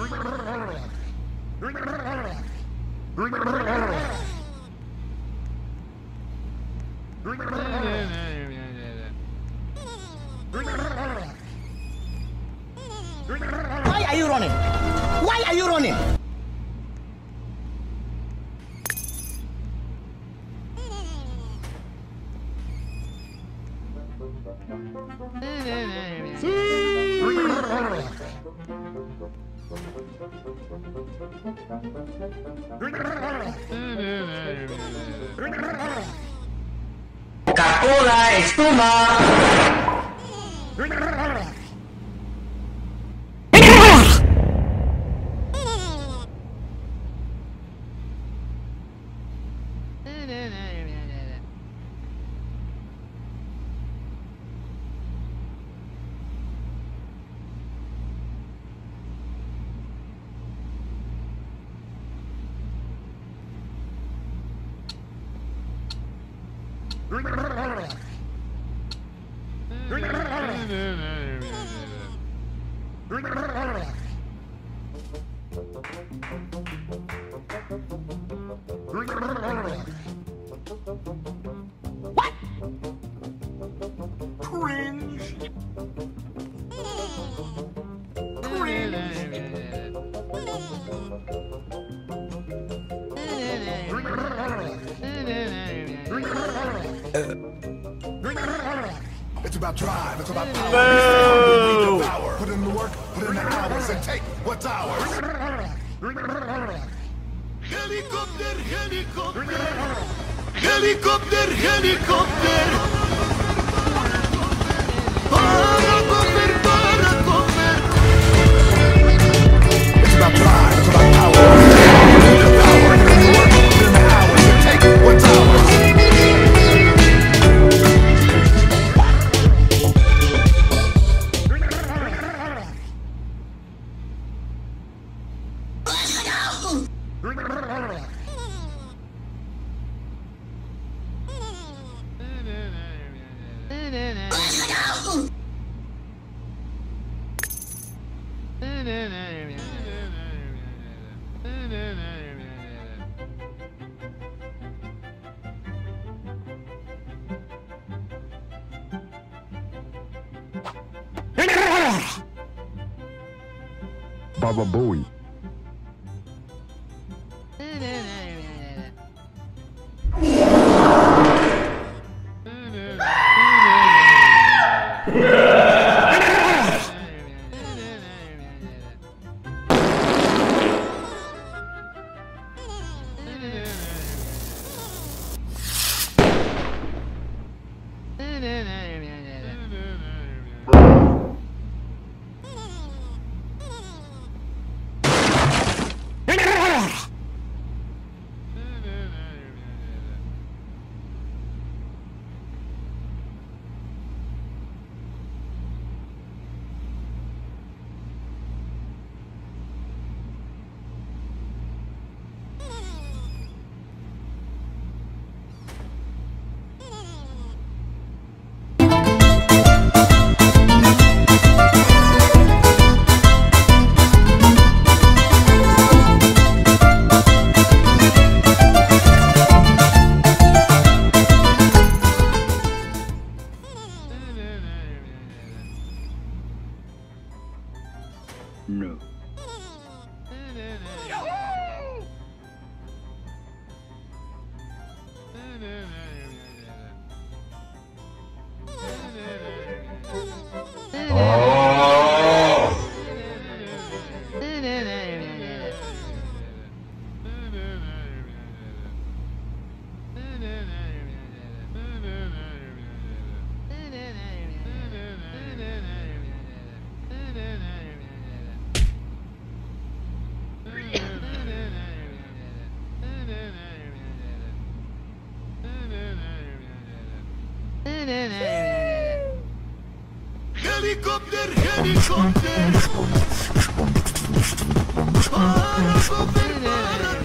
Why are you running? Why are you running? Coca-Cola, espuma. What? Cringe. It's about drive, it's about power. No. Put in the work, put in the hours, and take what's ours. Helicopter, helicopter. Helicopter, helicopter. Paracover, paracover. It's about drive, it's about power. Put in the power, put in the work, put in the hours, and take what's ours. Baba Booey. No. Helicopter, helicopter. Paracover, paracover.